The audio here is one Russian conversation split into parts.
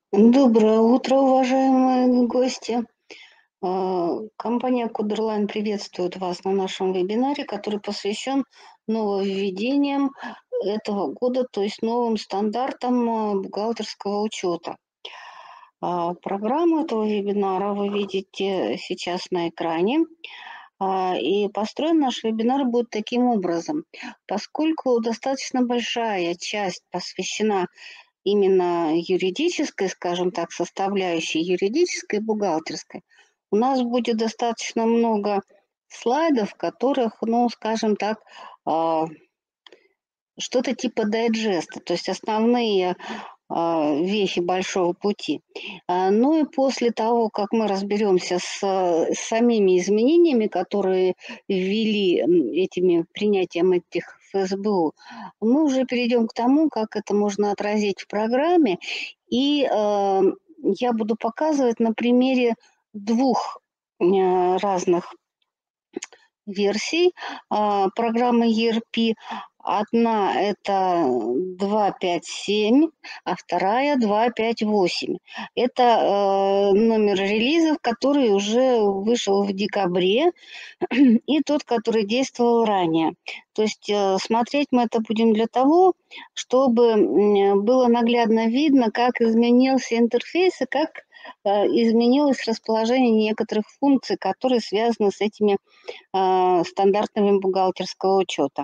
Доброе утро, уважаемые гости. Компания Кудерлайн приветствует вас на нашем вебинаре, который посвящен нововведениям этого года, то есть новым стандартам бухгалтерского учета. Программу этого вебинара вы видите сейчас на экране. И построен наш вебинар будет таким образом. Поскольку достаточно большая часть посвящена именно юридической, скажем так, составляющей, юридической и бухгалтерской, у нас будет достаточно много слайдов, в которых, ну, скажем так, а, что-то типа дайджеста, то есть основные вехи большого пути. Ну и после того, как мы разберемся с самими изменениями, которые ввели этими принятием этих ФСБУ, мы уже перейдем к тому, как это можно отразить в программе. И я буду показывать на примере двух разных версий программы ERP. Одна это 2.5.7, а вторая 2.5.8. Это номер релизов, который уже вышел в декабре, и тот, который действовал ранее. То есть смотреть мы это будем для того, чтобы было наглядно видно, как изменился интерфейс и как изменилось расположение некоторых функций, которые связаны с этими стандартами бухгалтерского учета.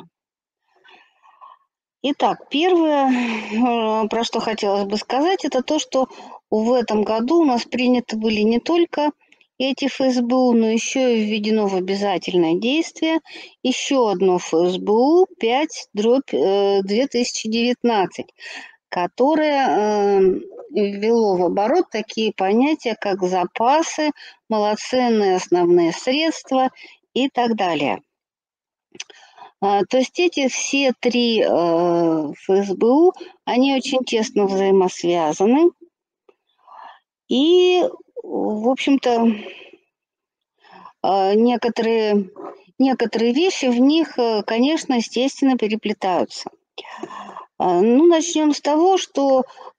Итак, первое, про что хотелось бы сказать, это то, что в этом году у нас приняты были не только эти ФСБУ, но еще и введено в обязательное действие еще одно ФСБУ 5/2019, которое ввело в оборот такие понятия, как запасы, малоценные основные средства и так далее. То есть эти все три ФСБУ, они очень тесно взаимосвязаны. И, в общем-то, некоторые вещи в них, конечно, естественно, переплетаются. Ну, начнем с того, что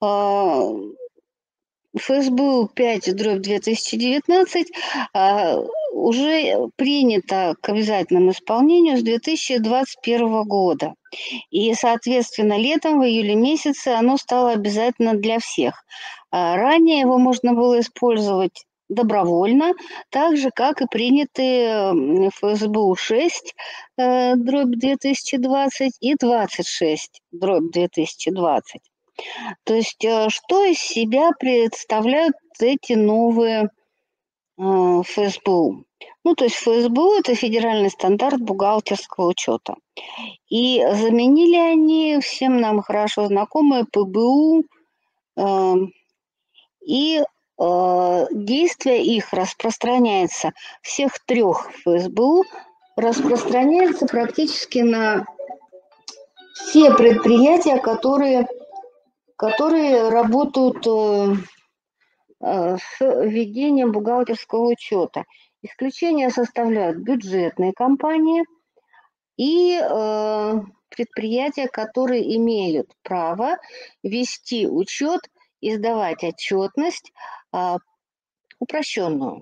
ФСБУ 5/2019 уже принято к обязательному исполнению с 2021 года. И, соответственно, летом, в июле месяце оно стало обязательно для всех. Ранее его можно было использовать добровольно, так же, как и принятые ФСБУ 6/2020 и 26/2020. То есть, что из себя представляют эти новые ФСБУ? Ну, то есть ФСБУ – это федеральный стандарт бухгалтерского учета. И заменили они всем нам хорошо знакомые ПБУ, и действие их распространяется, всех трех ФСБУ распространяется практически на все предприятия, которые работают с введением бухгалтерского учета. Исключения составляют бюджетные компании и предприятия, которые имеют право вести учет, издавать отчетность упрощенную.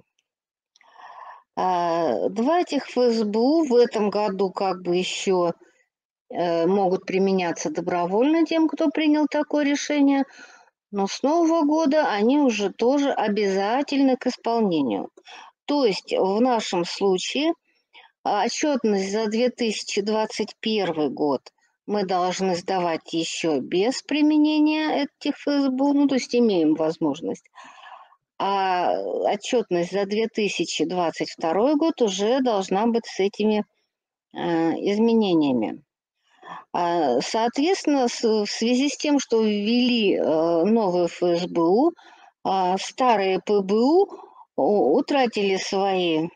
Два этих ФСБУ в этом году как бы еще могут применяться добровольно тем, кто принял такое решение, но с Нового года они уже тоже обязательны к исполнению. То есть в нашем случае отчетность за 2021 год мы должны сдавать еще без применения этих ФСБУ, ну, то есть имеем возможность. А отчетность за 2022 год уже должна быть с этими изменениями. Соответственно, в связи с тем, что ввели новые ФСБУ, старые ПБУ утратили свои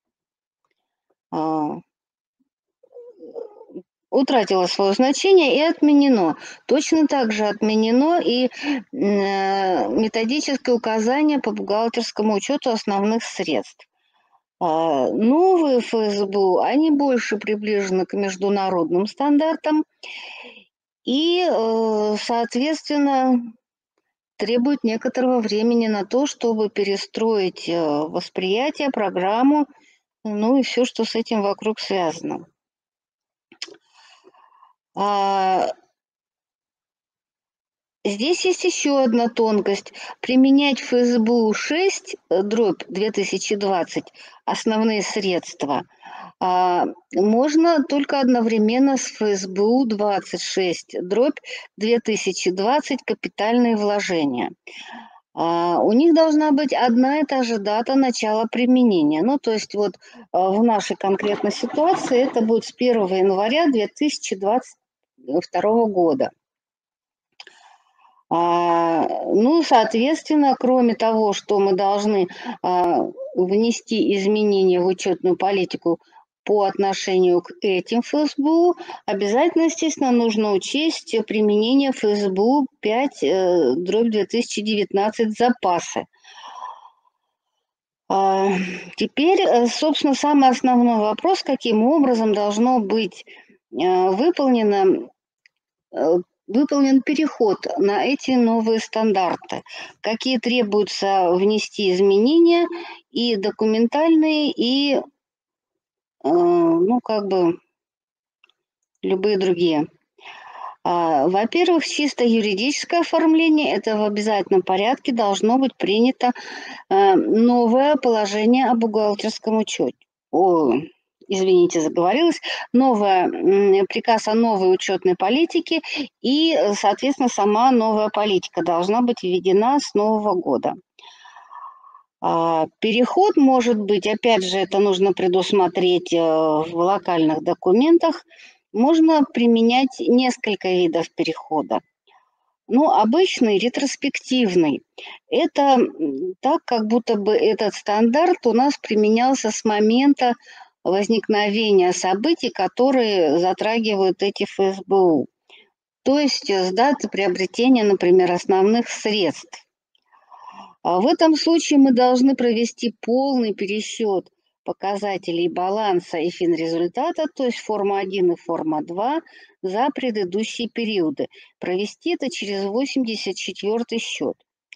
утратило свое значение и отменено. Точно так же отменено и методическое указание по бухгалтерскому учету основных средств. Новые ФСБУ, они больше приближены к международным стандартам и, соответственно, требует некоторого времени на то, чтобы перестроить восприятие, программу, ну и все, что с этим вокруг связано. А, Здесь есть еще одна тонкость. Применять ФСБУ 6, дробь 2020, основные средства, можно только одновременно с ФСБУ 26, дробь 2020, капитальные вложения. У них должна быть одна и та же дата начала применения. Ну, то есть вот в нашей конкретной ситуации это будет с 1 января 2022 года. Ну, соответственно, кроме того, что мы должны внести изменения в учетную политику по отношению к этим ФСБУ, обязательно, естественно, нужно учесть применение ФСБУ 5, дробь 2019 запасы. Теперь, собственно, самый основной вопрос, каким образом должно быть выполнен переход на эти новые стандарты, какие требуется внести изменения и документальные, и, ну, как бы любые другие. Во-первых, чисто юридическое оформление, это в обязательном порядке должно быть принято новое положение о бухгалтерском учете. Извините, заговорилась. Приказ о новой учетной политике и, соответственно, сама новая политика должна быть введена с нового года. Переход может быть, опять же, это нужно предусмотреть в локальных документах, можно применять несколько видов перехода. Ну, обычный, ретроспективный. Это так, как будто бы этот стандарт у нас применялся с момента возникновения событий, которые затрагивают эти ФСБУ. То есть с даты приобретения, например, основных средств. В этом случае мы должны провести полный пересчет показателей баланса и финрезультата, то есть форма 1 и форма 2, за предыдущие периоды. Провести это через 84-й счет.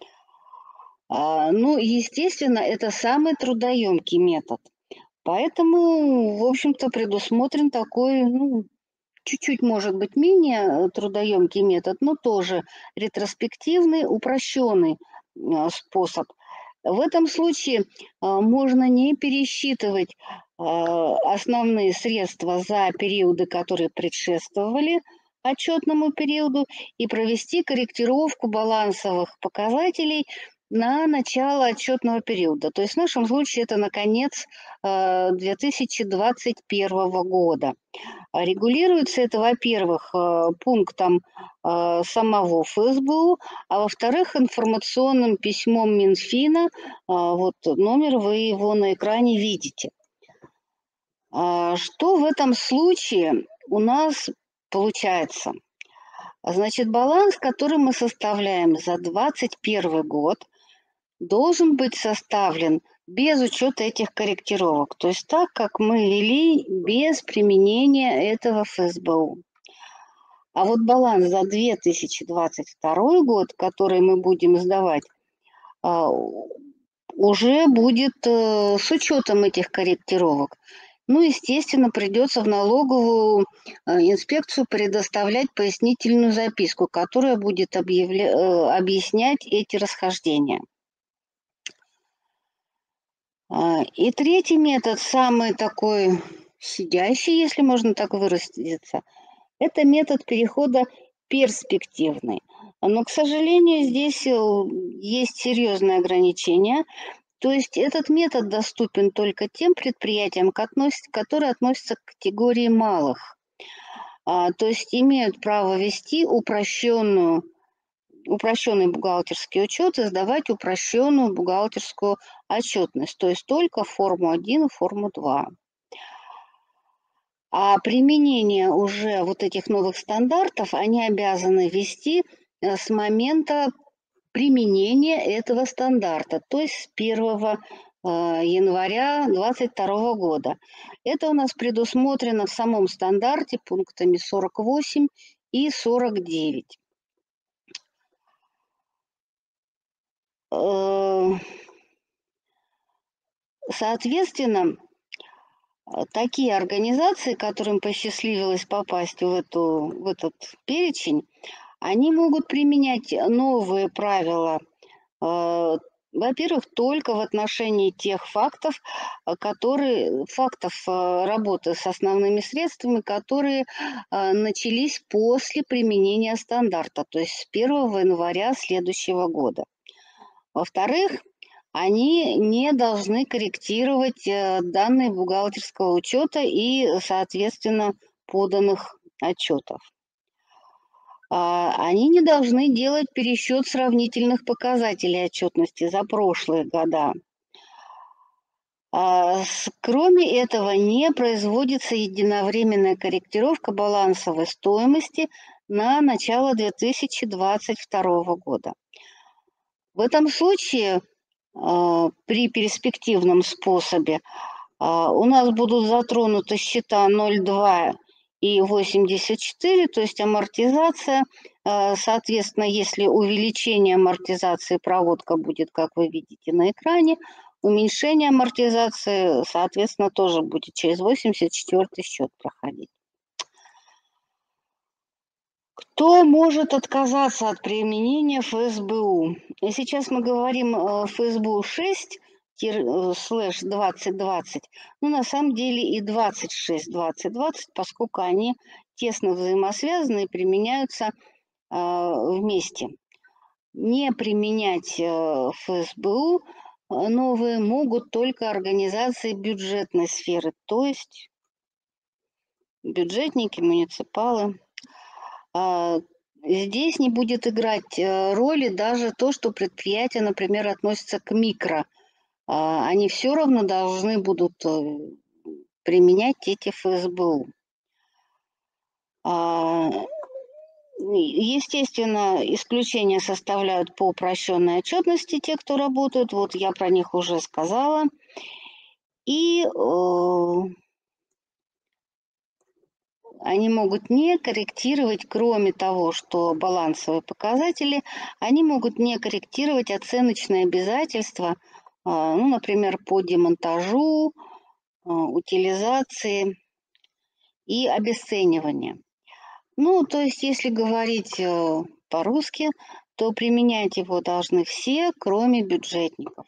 Ну, естественно, это самый трудоемкий метод. Поэтому, в общем-то, предусмотрен такой, ну, чуть-чуть, может быть, менее трудоемкий метод, но тоже ретроспективный, упрощенный способ. В этом случае можно не пересчитывать основные средства за периоды, которые предшествовали отчетному периоду, и провести корректировку балансовых показателей на начало отчетного периода. То есть в нашем случае это на конец 2021 года. Регулируется это, во-первых, пунктом самого ФСБУ, а во-вторых, информационным письмом Минфина. Вот номер вы его на экране видите. Что в этом случае у нас получается? Значит, баланс, который мы составляем за 2021 год, должен быть составлен без учета этих корректировок, то есть так, как мы вели без применения этого ФСБУ. А вот баланс за 2022 год, который мы будем сдавать, уже будет с учетом этих корректировок. Ну, естественно, придется в налоговую инспекцию предоставлять пояснительную записку, которая будет объяснять эти расхождения. И третий метод, самый такой щадящий, если можно так выразиться, это метод перехода перспективный. Но, к сожалению, здесь есть серьезные ограничения. То есть этот метод доступен только тем предприятиям, которые относятся к категории малых. То есть имеют право вести упрощенный бухгалтерский учет и сдавать упрощенную бухгалтерскую отчетность, то есть только форму 1 и форму 2. А применение уже вот этих новых стандартов они обязаны вести с момента применения этого стандарта, то есть с 1 января 2022 года. Это у нас предусмотрено в самом стандарте пунктами 48 и 49. Соответственно, такие организации, которым посчастливилось попасть в этот перечень, они могут применять новые правила, во-первых, только в отношении тех фактов, работы с основными средствами, которые начались после применения стандарта, то есть с 1 января следующего года. Во-вторых, они не должны корректировать данные бухгалтерского учета и, соответственно, поданных отчетов. Они не должны делать пересчет сравнительных показателей отчетности за прошлые года. Кроме этого, не производится единовременная корректировка балансовой стоимости на начало 2022 года. В этом случае при перспективном способе у нас будут затронуты счета 0,2 и 84, то есть амортизация. Соответственно, если увеличение амортизации проводка будет, как вы видите на экране, уменьшение амортизации, соответственно, тоже будет через 84 счет проходить. Кто может отказаться от применения ФСБУ? И сейчас мы говорим ФСБУ 6/2020, но на самом деле и 26/2020, поскольку они тесно взаимосвязаны и применяются вместе. Не применять ФСБУ новые могут только организации бюджетной сферы, то есть бюджетники, муниципалы. Здесь не будет играть роли даже то, что предприятия, например, относятся к микро. Они все равно должны будут применять эти ФСБУ. Естественно, исключения составляют по упрощенной отчетности те, кто работают. Вот я про них уже сказала. И они могут не корректировать, кроме того, что балансовые показатели, они могут не корректировать оценочные обязательства, ну, например, по демонтажу, утилизации и обесцениванию. Ну, то есть, если говорить по-русски, то применять его должны все, кроме бюджетников.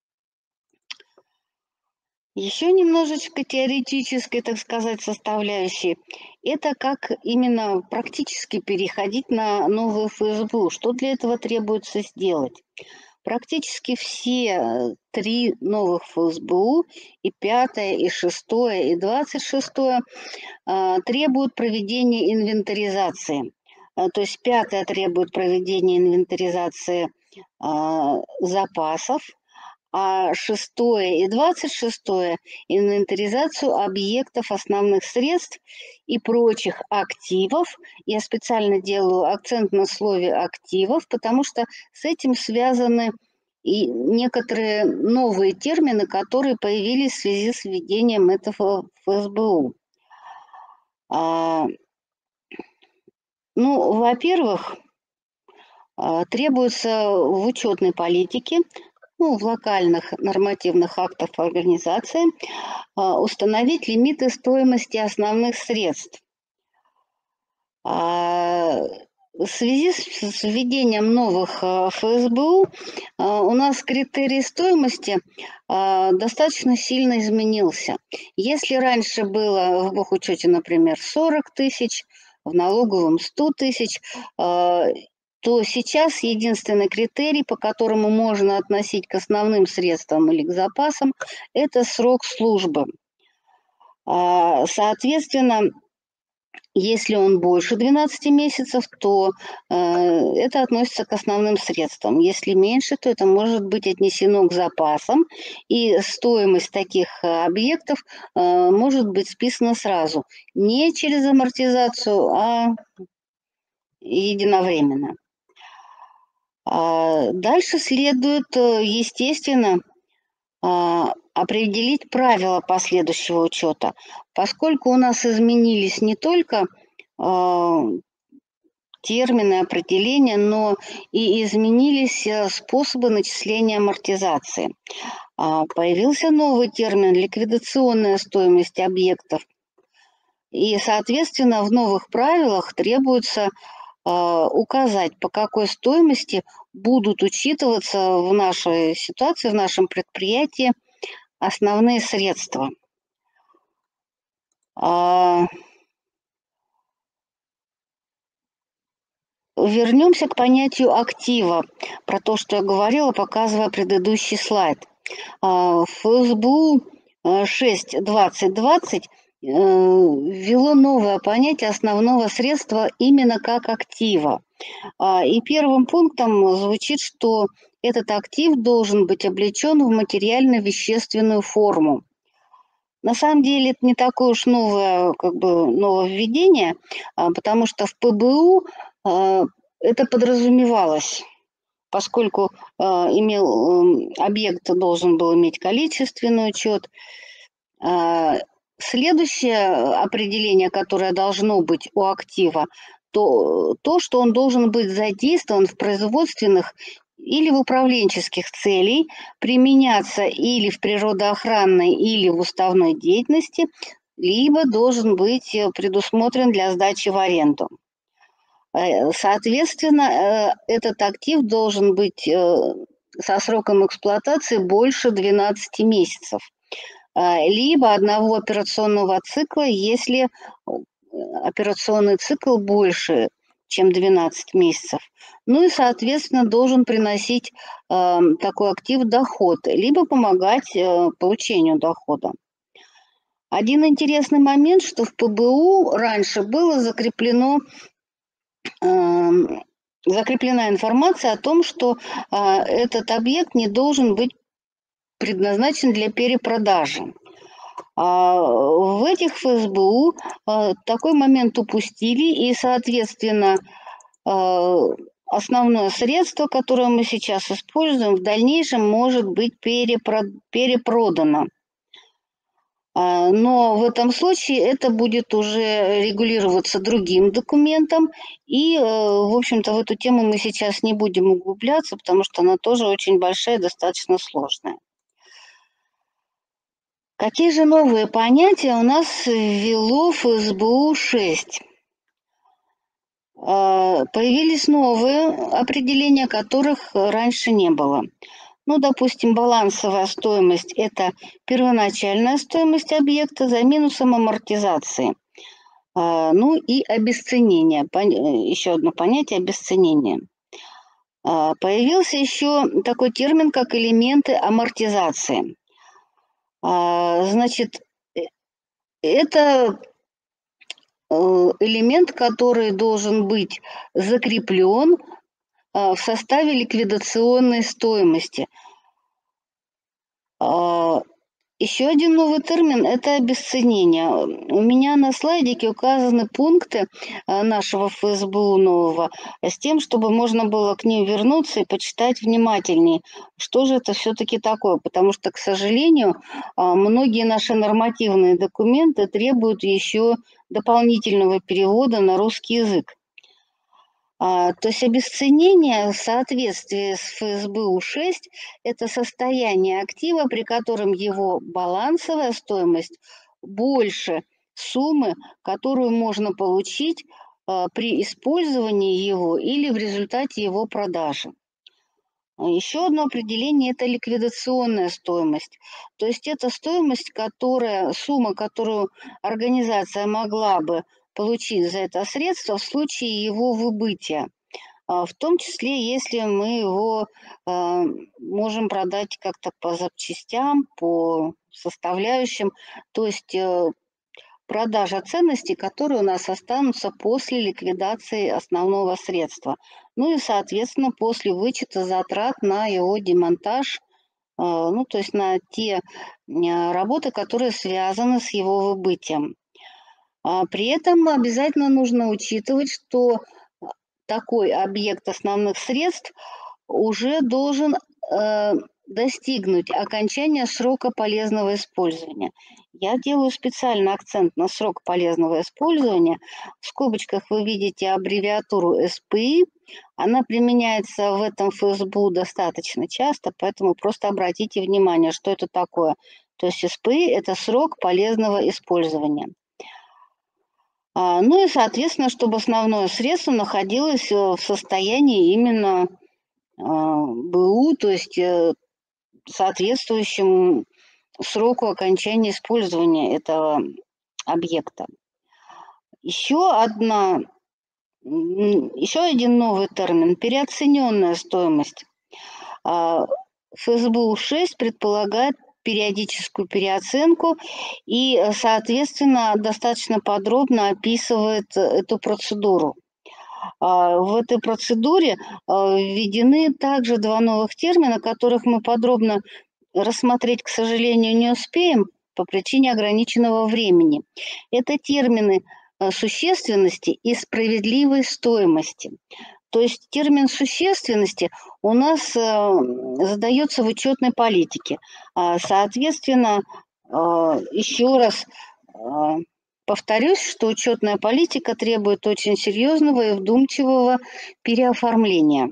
Еще немножечко теоретической, так сказать, составляющей. Это как именно практически переходить на новую ФСБУ. Что для этого требуется сделать? Практически все 3 новых ФСБУ, и 5, и 6, и 26, требуют проведения инвентаризации. То есть 5 требует проведения инвентаризации запасов, а 6 и 26 инвентаризацию объектов основных средств и прочих активов. Я специально делаю акцент на слове «активов», потому что с этим связаны и некоторые новые термины, которые появились в связи с введением этого ФСБУ. Ну, во-первых, требуется в учетной политике, ну, в локальных нормативных актах организации установить лимиты стоимости основных средств. В связи с введением новых ФСБУ у нас критерий стоимости достаточно сильно изменился. Если раньше было в бухучете, например, 40 тысяч, в налоговом 100 тысяч, то сейчас единственный критерий, по которому можно относить к основным средствам или к запасам, это срок службы. Соответственно, если он больше 12 месяцев, то это относится к основным средствам. Если меньше, то это может быть отнесено к запасам, и стоимость таких объектов может быть списана сразу. Не через амортизацию, а единовременно. Дальше следует, естественно, определить правила последующего учета, поскольку у нас изменились не только термины, определения, но и изменились способы начисления амортизации. Появился новый термин «ликвидационная стоимость объектов». И, соответственно, в новых правилах требуется указать, по какой стоимости будут учитываться в нашей ситуации, в нашем предприятии основные средства. Вернемся к понятию актива, про то, что я говорила, показывая предыдущий слайд. В ФСБУ 6.20.20 ввело новое понятие основного средства именно как актива. И первым пунктом звучит, что этот актив должен быть облечен в материально-вещественную форму. На самом деле это не такое уж новое нововведение, потому что в ПБУ это подразумевалось, поскольку объект должен был иметь количественный учет. Следующее определение, которое должно быть у актива, то, что он должен быть задействован в производственных или в управленческих целей, применяться или в природоохранной, или в уставной деятельности, либо должен быть предусмотрен для сдачи в аренду. Соответственно, этот актив должен быть со сроком эксплуатации больше 12 месяцев, либо одного операционного цикла, если операционный цикл больше, чем 12 месяцев. Ну и, соответственно, должен приносить такой актив доход, либо помогать получению дохода. Один интересный момент, что в ПБУ раньше было закреплена информация о том, что этот объект не должен быть предназначен для перепродажи. В этих ФСБУ такой момент упустили, и, соответственно, основное средство, которое мы сейчас используем, в дальнейшем может быть перепродано. Но в этом случае это будет уже регулироваться другим документом, и, в общем-то, в эту тему мы сейчас не будем углубляться, потому что она тоже очень большая и достаточно сложная. Какие же новые понятия у нас ввело ФСБУ 6? Появились новые определения, которых раньше не было. Ну, допустим, балансовая стоимость – это первоначальная стоимость объекта за минусом амортизации. Ну и обесценение, еще одно понятие – обесценение. Появился еще такой термин, как элементы амортизации. Значит, это элемент, который должен быть закреплен в составе ликвидационной стоимости. Еще один новый термин – это обесценение. У меня на слайдике указаны пункты нашего ФСБУ нового с тем, чтобы можно было к ним вернуться и почитать внимательнее, что же это все-таки такое. Потому что, к сожалению, многие наши нормативные документы требуют еще дополнительного перевода на русский язык. То есть обесценение в соответствии с ФСБУ-6 – это состояние актива, при котором его балансовая стоимость больше суммы, которую можно получить при использовании его или в результате его продажи. Еще одно определение – это ликвидационная стоимость. То есть это стоимость, сумма, которую организация могла бы получить за это средство в случае его выбытия, в том числе, если мы его можем продать как-то по запчастям, по составляющим, то есть продажа ценностей, которые у нас останутся после ликвидации основного средства. Ну и, соответственно, после вычета затрат на его демонтаж, ну, то есть на те работы, которые связаны с его выбытием. При этом обязательно нужно учитывать, что такой объект основных средств уже должен достигнуть окончания срока полезного использования. Я делаю специально акцент на срок полезного использования. В скобочках вы видите аббревиатуру СПИ. Она применяется в этом ФСБУ достаточно часто, поэтому просто обратите внимание, что это такое. То есть СПИ – это срок полезного использования. Ну и, соответственно, чтобы основное средство находилось в состоянии именно БУ, то есть соответствующем сроку окончания использования этого объекта. Еще один новый термин – переоцененная стоимость. ФСБУ-6 предполагает периодическую переоценку и, соответственно, достаточно подробно описывает эту процедуру. В этой процедуре введены также два новых термина, которых мы подробно рассмотреть, к сожалению, не успеем по причине ограниченного времени. Это термины существенности и справедливой стоимости. То есть термин существенности у нас задается в учетной политике. Соответственно, еще раз повторюсь, что учетная политика требует очень серьезного и вдумчивого переоформления.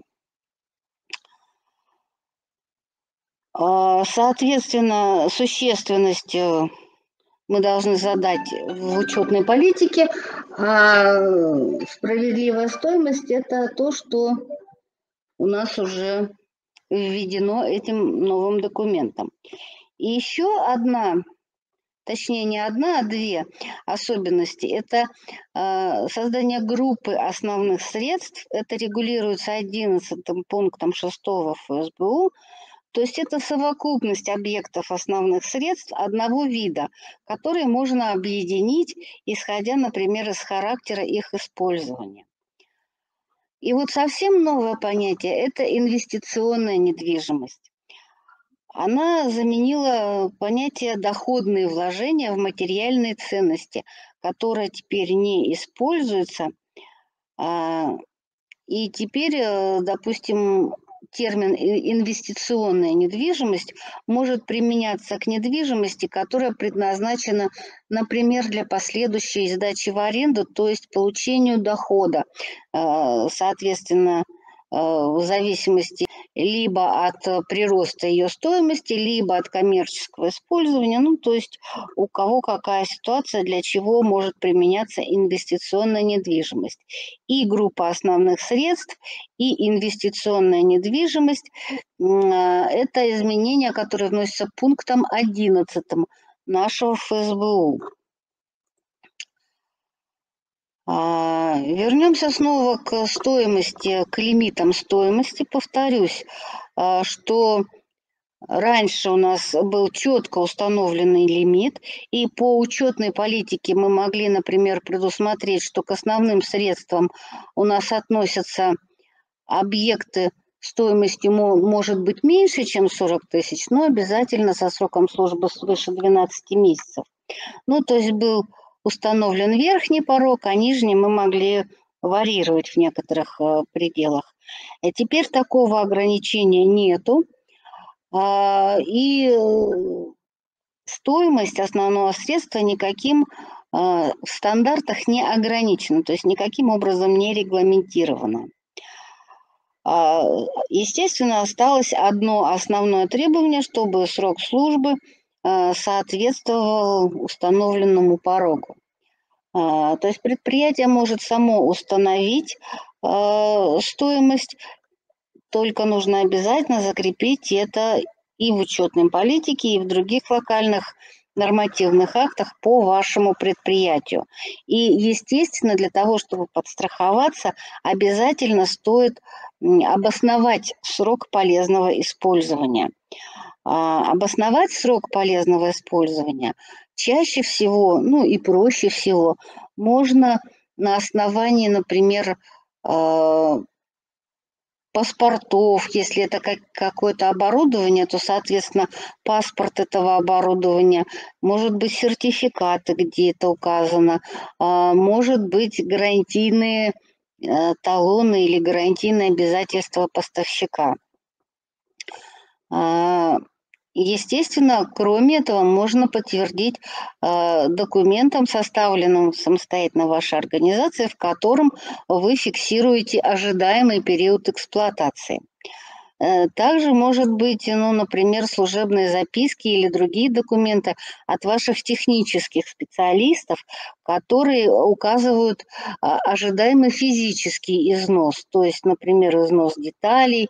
Соответственно, существенность мы должны задать в учетной политике, а справедливая стоимость – это то, что у нас уже введено этим новым документом. И еще одна, точнее не одна, а две особенности – это создание группы основных средств. Это регулируется 11 пунктом 6 ФСБУ. То есть это совокупность объектов основных средств одного вида, которые можно объединить, исходя, например, из характера их использования. И вот совсем новое понятие – это инвестиционная недвижимость. Она заменила понятие доходные вложения в материальные ценности, которое теперь не используется. И теперь, допустим, термин инвестиционная недвижимость может применяться к недвижимости, которая предназначена, например, для последующей сдачи в аренду, то есть получению дохода, соответственно, в зависимости либо от прироста ее стоимости, либо от коммерческого использования. Ну, то есть у кого какая ситуация, для чего может применяться инвестиционная недвижимость. И группа основных средств, и инвестиционная недвижимость – это изменения, которые вносятся пунктом 11 нашего ФСБУ. Вернемся снова к стоимости, к лимитам стоимости. Повторюсь, что раньше у нас был четко установленный лимит, и по учетной политике мы могли, например, предусмотреть, что к основным средствам у нас относятся объекты стоимостью может быть меньше, чем 40 тысяч, но обязательно со сроком службы свыше 12 месяцев. Ну, то есть был установлен верхний порог, а нижний мы могли варьировать в некоторых пределах. Теперь такого ограничения нету. И стоимость основного средства никаким в стандартах не ограничена, то есть никаким образом не регламентирована. Естественно, осталось одно основное требование, чтобы срок службы соответствовал установленному порогу. То есть предприятие может само установить стоимость, только нужно обязательно закрепить это и в учетной политике, и в других локальных нормативных актах по вашему предприятию. И, естественно, для того, чтобы подстраховаться, обязательно стоит обосновать срок полезного использования. Обосновать срок полезного использования чаще всего, ну и проще всего, можно на основании, например, паспортов. Если это какое-то оборудование, то, соответственно, паспорт этого оборудования, может быть, сертификаты, где это указано, может быть, гарантийные талоны или гарантийные обязательства поставщика. Естественно, кроме этого, можно подтвердить документом, составленным самостоятельно вашей организацией, в котором вы фиксируете ожидаемый период эксплуатации. Также может быть, ну, например, служебные записки или другие документы от ваших технических специалистов, которые указывают ожидаемый физический износ, то есть, например, износ деталей,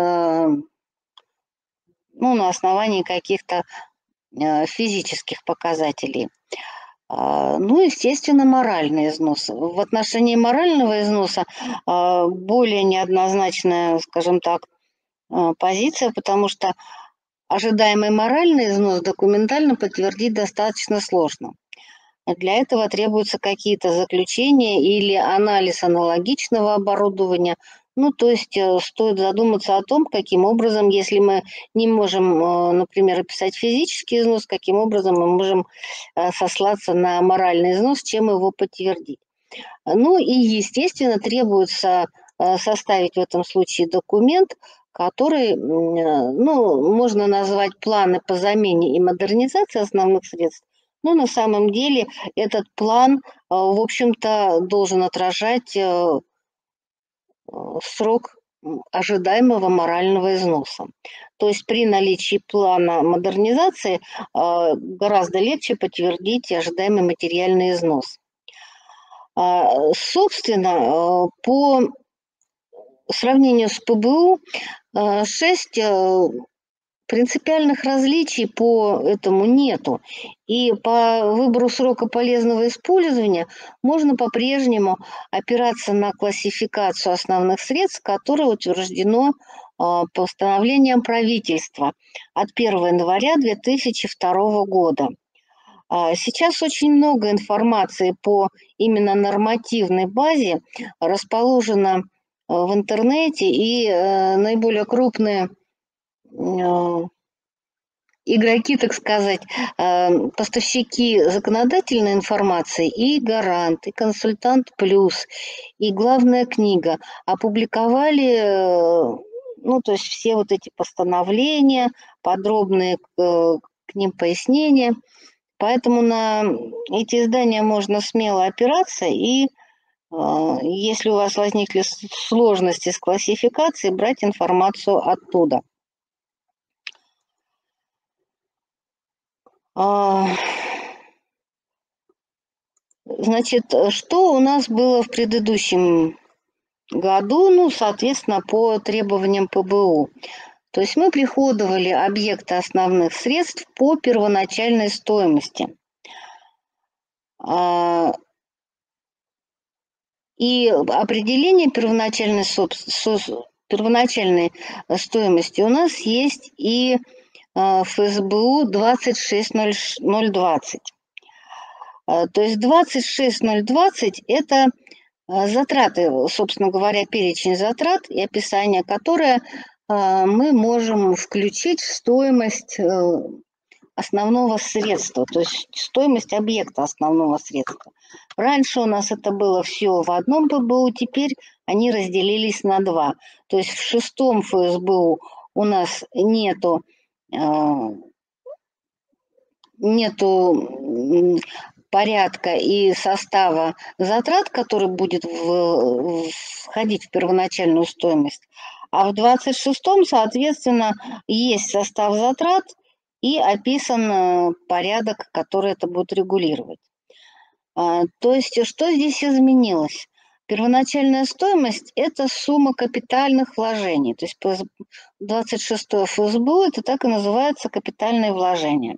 ну, на основании каких-то физических показателей. Ну, естественно, моральный износ. В отношении морального износа более неоднозначная, скажем так, позиция, потому что ожидаемый моральный износ документально подтвердить достаточно сложно. Для этого требуются какие-то заключения или анализ аналогичного оборудования. Ну, то есть стоит задуматься о том, каким образом, если мы не можем, например, описать физический износ, каким образом мы можем сослаться на моральный износ, чем его подтвердить. Ну и, естественно, требуется составить в этом случае документ, который, ну, можно назвать планы по замене и модернизации основных средств, но на самом деле этот план, в общем-то, должен отражать срок ожидаемого морального износа. То есть при наличии плана модернизации гораздо легче подтвердить ожидаемый материальный износ. Собственно, по сравнению с ПБУ, 6 принципиальных различий по этому нету. И по выбору срока полезного использования можно по-прежнему опираться на классификацию основных средств, которое утверждено постановлением правительства от 1 января 2002 года. Сейчас очень много информации по именно нормативной базе расположено в интернете, и наиболее крупные игроки, так сказать, поставщики законодательной информации и «Гарант», и «Консультант Плюс», и «Главная книга» опубликовали, ну, то есть все вот эти постановления, подробные к ним пояснения. Поэтому на эти издания можно смело опираться, и если у вас возникли сложности с классификацией, брать информацию оттуда. Значит, что у нас было в предыдущем году, ну, соответственно, по требованиям ПБУ? То есть мы приходовали объекты основных средств по первоначальной стоимости. И определение первоначальной стоимости у нас есть и в ФСБУ 26020. То есть 26020 – это затраты, собственно говоря, перечень затрат и описание, которое мы можем включить в стоимость основного средства, то есть стоимость объекта основного средства. Раньше у нас это было все в одном ПБУ, теперь они разделились на два. То есть в 6-м ФСБУ у нас нету порядка и состава затрат, который будет входить в первоначальную стоимость. А в 26-м, соответственно, есть состав затрат и описан порядок, который это будет регулировать. То есть что здесь изменилось? Первоначальная стоимость – это сумма капитальных вложений. То есть 26 ФСБУ – это так и называется капитальные вложения.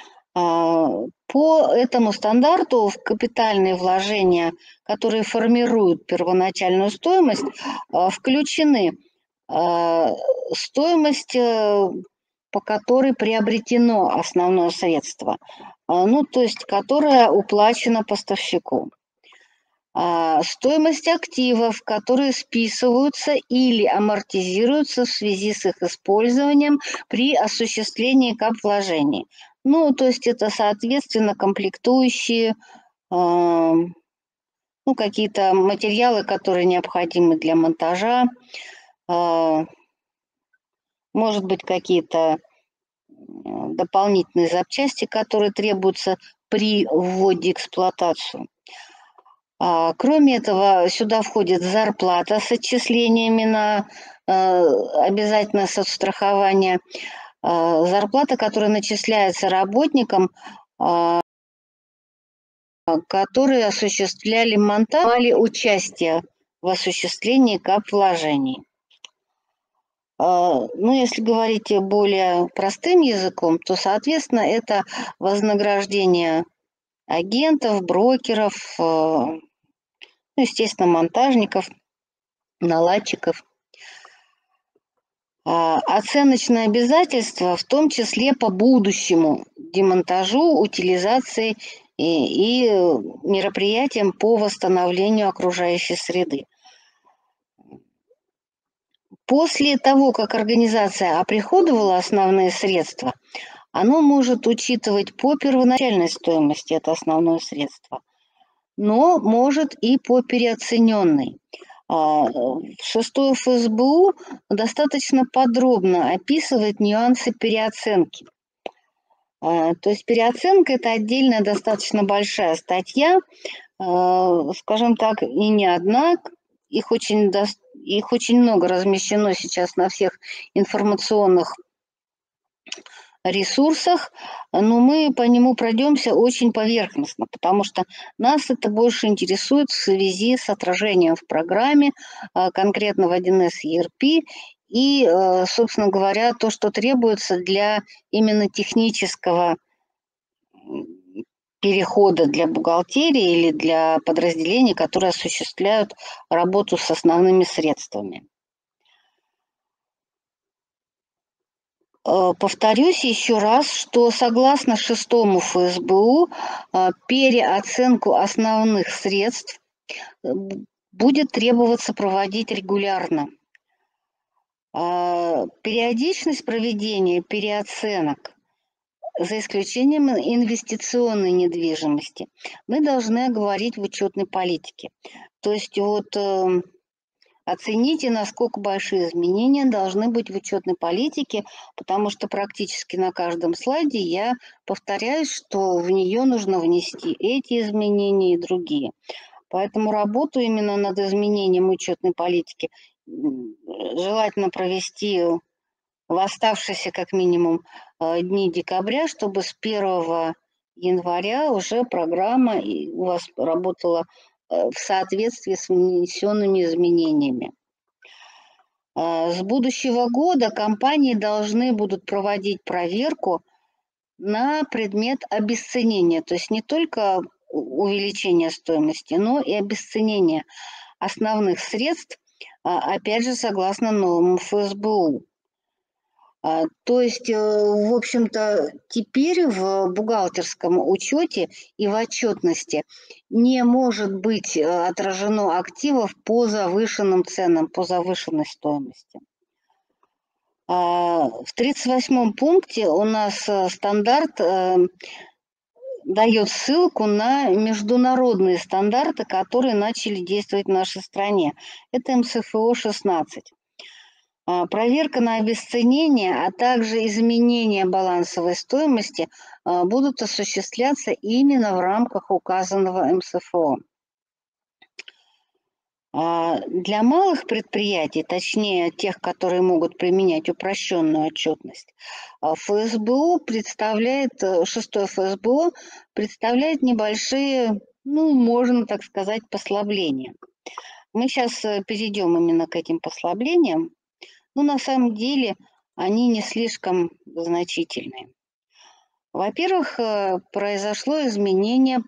По этому стандарту в капитальные вложения, которые формируют первоначальную стоимость, включены стоимость, по которой приобретено основное средство, ну, то есть которая уплачена поставщику. Стоимость активов, которые списываются или амортизируются в связи с их использованием при осуществлении кап-вложений. Ну, то есть это, соответственно, комплектующие, ну, какие-то материалы, которые необходимы для монтажа, может быть, какие-то дополнительные запчасти, которые требуются при вводе в эксплуатацию. Кроме этого, сюда входит зарплата с отчислениями на обязательное соцстрахование, зарплата, которая начисляется работникам, которые осуществляли монтаж, принимали участие в осуществлении кап-вложений. Ну, если говорить более простым языком, то, соответственно, это вознаграждение агентов, брокеров, ну, естественно, монтажников, наладчиков. Оценочные обязательства, в том числе по будущему демонтажу, утилизации и мероприятиям по восстановлению окружающей среды. После того, как организация оприходовала основные средства, оно может учитывать по первоначальной стоимости это основное средство, но может и по переоцененной. Шестой ФСБУ достаточно подробно описывает нюансы переоценки. То есть переоценка – это отдельная достаточно большая статья, скажем так, и не одна, их очень много размещено сейчас на всех информационных ресурсах, но мы по нему пройдемся очень поверхностно, потому что нас это больше интересует в связи с отражением в программе, конкретно в 1С ERP, и, собственно говоря, то, что требуется для именно технического перехода для бухгалтерии или для подразделений, которые осуществляют работу с основными средствами. Повторюсь еще раз, что согласно шестому ФСБУ переоценку основных средств будет требоваться проводить регулярно. Периодичность проведения переоценок, за исключением инвестиционной недвижимости, мы должны оговорить в учетной политике. То есть вот оцените, насколько большие изменения должны быть в учетной политике, потому что практически на каждом слайде я повторяюсь, что в нее нужно внести эти изменения и другие. Поэтому работу именно над изменением учетной политики желательно провести в оставшиеся как минимум дни декабря, чтобы с 1 января уже программа у вас работала в соответствии с внесенными изменениями. С будущего года компании должны будут проводить проверку на предмет обесценения, то есть не только увеличения стоимости, но и обесценения основных средств, опять же, согласно новому ФСБУ. То есть, в общем-то, теперь в бухгалтерском учете и в отчетности не может быть отражено активов по завышенным ценам, по завышенной стоимости. В 38-м пункте у нас стандарт дает ссылку на международные стандарты, которые начали действовать в нашей стране. Это МСФО-16. Проверка на обесценение, а также изменение балансовой стоимости будут осуществляться именно в рамках указанного МСФО. Для малых предприятий, точнее тех, которые могут применять упрощенную отчетность, ФСБУ представляет, 6 ФСБУ представляет небольшие, ну, можно так сказать, послабления. Мы сейчас перейдем именно к этим послаблениям. Но на самом деле они не слишком значительные. Во-первых, произошло изменение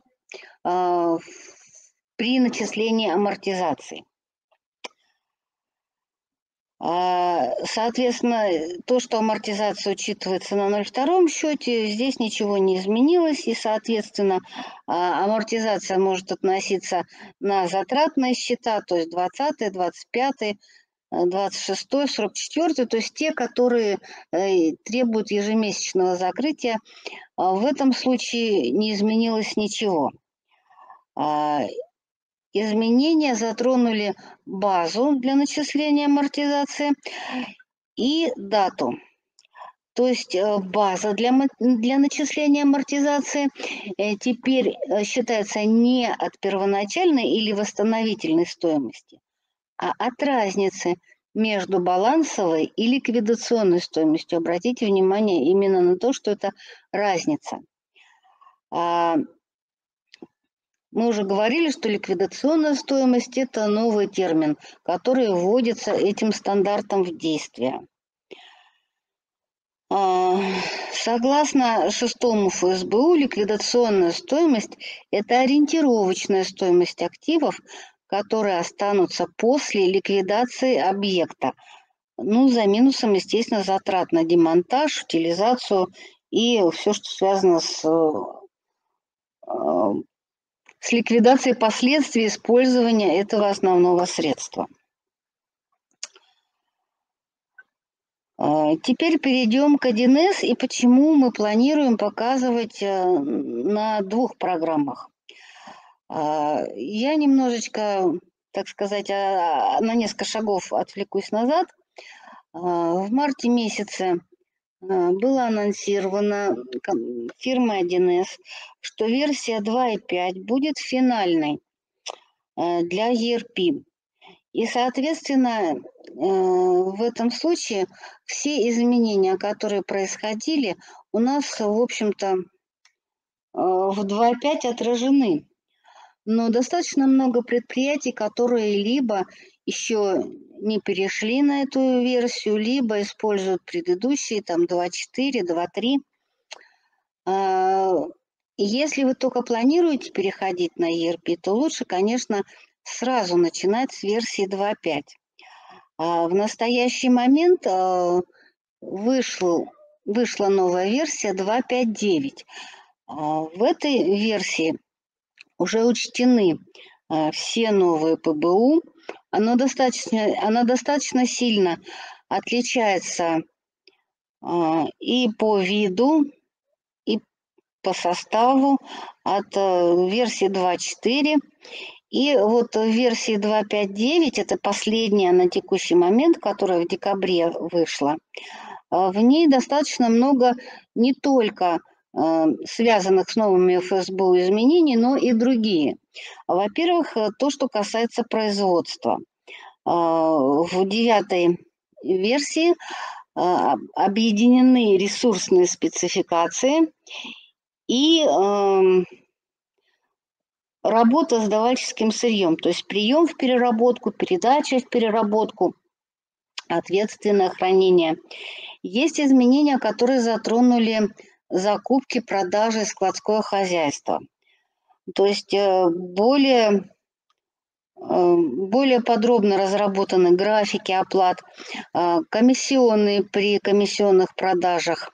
при начислении амортизации. Соответственно, то, что амортизация учитывается на 0,2 счете, здесь ничего не изменилось, и, соответственно, амортизация может относиться на затратные счета, то есть 20, 25, 26, 44, то есть те, которые требуют ежемесячного закрытия. В этом случае не изменилось ничего. Изменения затронули базу для начисления амортизации и дату. То есть база для начисления амортизации теперь считается не от первоначальной или восстановительной стоимости, а от разницы между балансовой и ликвидационной стоимостью. Обратите внимание именно на то, что это разница. Мы уже говорили, что ликвидационная стоимость – это новый термин, который вводится этим стандартом в действие. Согласно 6-му ФСБУ, ликвидационная стоимость – это ориентировочная стоимость активов, которые останутся после ликвидации объекта. Ну, за минусом, естественно, затрат на демонтаж, утилизацию и все, что связано с ликвидацией последствий использования этого основного средства. Теперь перейдем к 1С и почему мы планируем показывать на 2 программах. Я немножечко, так сказать, на несколько шагов отвлекусь назад. В марте месяце было анонсировано фирмой 1С, что версия 2.5 будет финальной для ERP. И, соответственно, в этом случае все изменения, которые происходили, у нас, в общем-то, в 2.5 отражены. Но достаточно много предприятий, которые либо еще не перешли на эту версию, либо используют предыдущие, там 2.4, 2.3. Если вы только планируете переходить на ERP, то лучше, конечно, сразу начинать с версии 2.5. В настоящий момент вышла новая версия 2.5.9. В этой версии уже учтены все новые ПБУ. Она достаточно сильно отличается и по виду, и по составу от версии 2.4. И вот в версии 2.5.9, это последняя на текущий момент, которая в декабре вышла, в ней достаточно много не только связанных с новыми ФСБУ изменений, но и другие. Во-первых, то, что касается производства. В 9-й версии объединены ресурсные спецификации и работа с давальческим сырьем, то есть прием в переработку, передача в переработку, ответственное хранение. Есть изменения, которые затронули закупки, продажи, складское хозяйство. То есть более подробно разработаны графики оплат, комиссионные при комиссионных продажах,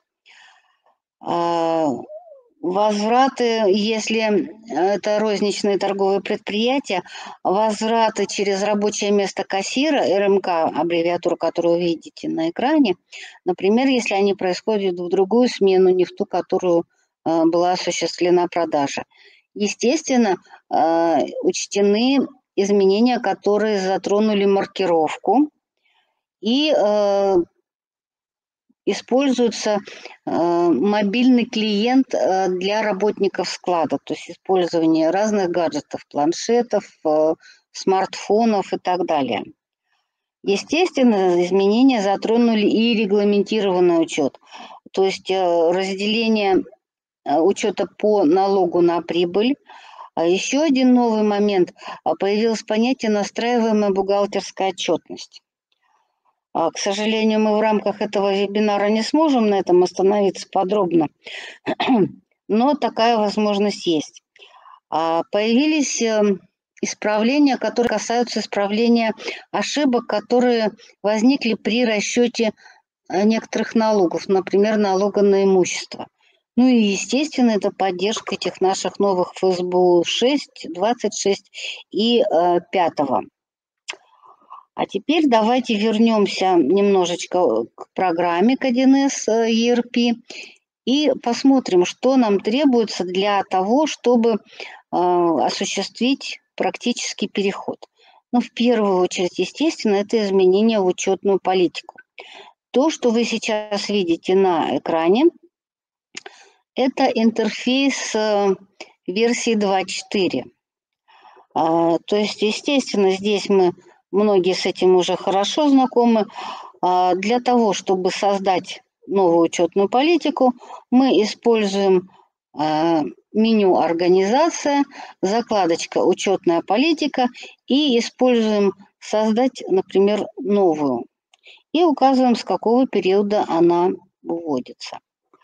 возвраты, если это розничные торговые предприятия, возвраты через рабочее место кассира, РМК, аббревиатуру, которую вы видите на экране, например, если они происходят в другую смену, не в ту, которую была осуществлена продажа. Естественно, учтены изменения, которые затронули маркировку и используется мобильный клиент для работников склада, то есть использование разных гаджетов, планшетов, смартфонов и так далее. Естественно, изменения затронули и регламентированный учет, то есть разделение учета по налогу на прибыль. Еще один новый момент – появилось понятие «настраиваемая бухгалтерская отчетность». К сожалению, мы в рамках этого вебинара не сможем на этом остановиться подробно, но такая возможность есть. Появились исправления, которые касаются исправления ошибок, которые возникли при расчете некоторых налогов, например, налога на имущество. Ну и, естественно, это поддержка этих наших новых ФСБУ 6, 26 и 5. А теперь давайте вернемся немножечко к программе к 1С ERP и посмотрим, что нам требуется для того, чтобы осуществить практический переход. Ну, в первую очередь, естественно, это изменение в учетную политику. То, что вы сейчас видите на экране, это интерфейс версии 2.4. То есть, естественно, здесь многие с этим уже хорошо знакомы. Для того, чтобы создать новую учетную политику, мы используем меню «Организация», закладочка «Учетная политика» и используем «Создать», например, новую. И указываем, с какого периода она вводится.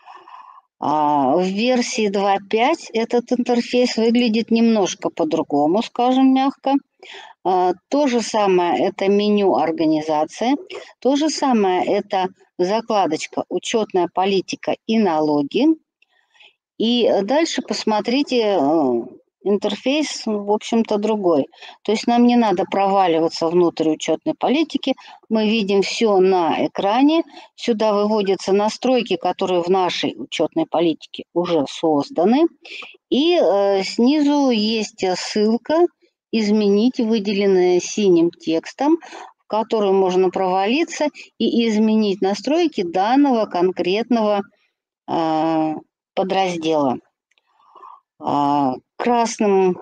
В версии 2.5 этот интерфейс выглядит немножко по-другому, скажем мягко. То же самое это меню «Организация», то же самое это закладочка «Учетная политика и налоги». И дальше посмотрите, интерфейс, в общем-то, другой. То есть нам не надо проваливаться внутрь учетной политики. Мы видим все на экране. Сюда выводятся настройки, которые в нашей учетной политике уже созданы. И снизу есть ссылка «Изменить», выделенная синим текстом, в которую можно провалиться и изменить настройки данного конкретного подраздела. Красным